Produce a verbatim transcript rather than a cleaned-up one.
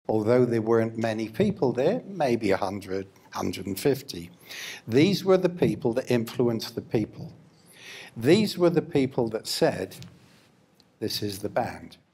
although there weren't many people there, maybe one hundred, one hundred fifty. These were the people that influenced the people. These were the people that said, this is the band.